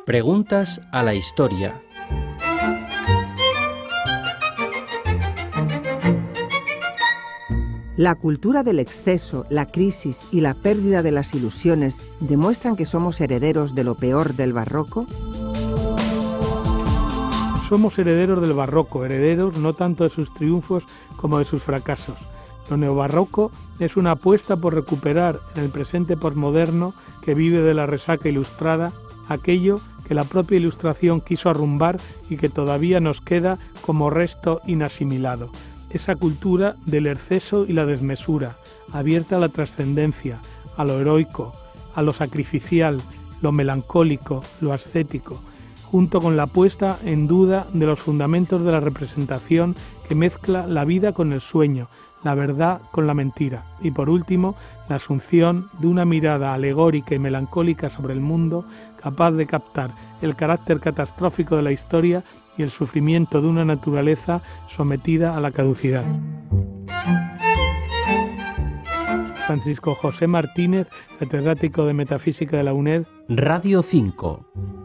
Preguntas a la historia. La cultura del exceso, la crisis y la pérdida de las ilusiones demuestran que somos herederos de lo peor del barroco. Somos herederos del barroco, herederos no tanto de sus triunfos como de sus fracasos. Lo neobarroco es una apuesta por recuperar en el presente posmoderno que vive de la resaca ilustrada aquello que la propia Ilustración quiso arrumbar y que todavía nos queda como resto inasimilado. Esa cultura del exceso y la desmesura, abierta a la trascendencia, a lo heroico, a lo sacrificial, lo melancólico, lo ascético, junto con la puesta en duda de los fundamentos de la representación que mezcla la vida con el sueño, la verdad con la mentira, y por último, la asunción de una mirada alegórica y melancólica sobre el mundo, capaz de captar el carácter catastrófico de la historia y el sufrimiento de una naturaleza sometida a la caducidad. Francisco José Martínez, catedrático de Metafísica de la UNED. Radio 5.